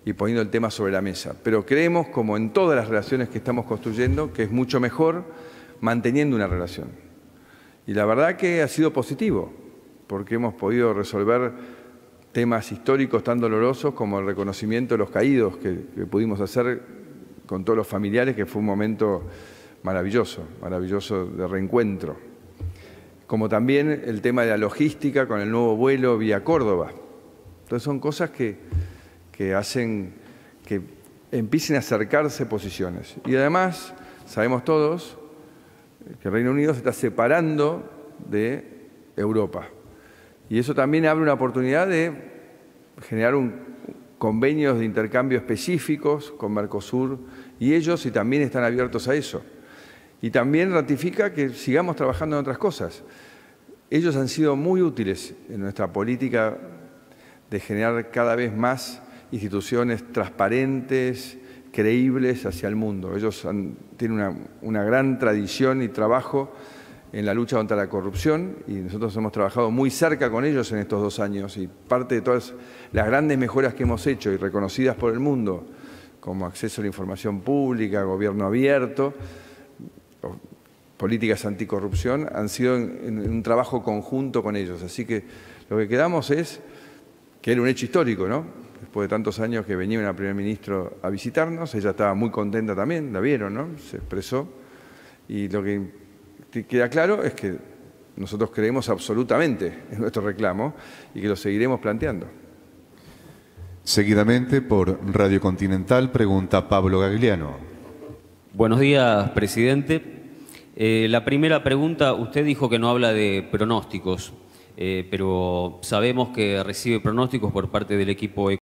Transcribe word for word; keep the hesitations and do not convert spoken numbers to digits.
y poniendo el tema sobre la mesa. Pero creemos, como en todas las relaciones que estamos construyendo, que es mucho mejor manteniendo una relación. Y la verdad que ha sido positivo, porque hemos podido resolver temas históricos tan dolorosos como el reconocimiento de los caídos que, que pudimos hacer con todos los familiares, que fue un momento maravilloso, maravilloso de reencuentro. Como también el tema de la logística con el nuevo vuelo vía Córdoba. Entonces son cosas que, que hacen que empiecen a acercarse posiciones. Y además, sabemos todos que el Reino Unido se está separando de Europa. Y eso también abre una oportunidad de generar un, convenios de intercambio específicos con Mercosur y ellos, y también están abiertos a eso. Y también ratifica que sigamos trabajando en otras cosas. Ellos han sido muy útiles en nuestra política de generar cada vez más instituciones transparentes, creíbles hacia el mundo. Ellos han, tienen una, una gran tradición y trabajo en la lucha contra la corrupción y nosotros hemos trabajado muy cerca con ellos en estos dos años y parte de todas las grandes mejoras que hemos hecho y reconocidas por el mundo, como acceso a la información pública, gobierno abierto, políticas anticorrupción, han sido en, en un trabajo conjunto con ellos. Así que lo que quedamos es que era un hecho histórico, ¿no? Después de tantos años que venía una primer ministro a visitarnos, ella estaba muy contenta también, la vieron, ¿no? Se expresó. Y lo que queda claro es que nosotros creemos absolutamente en nuestro reclamo y que lo seguiremos planteando. Seguidamente, por Radio Continental, pregunta Pablo Gagliano. Buenos días, presidente. Eh, la primera pregunta, usted dijo que no habla de pronósticos, eh, pero sabemos que recibe pronósticos por parte del equipo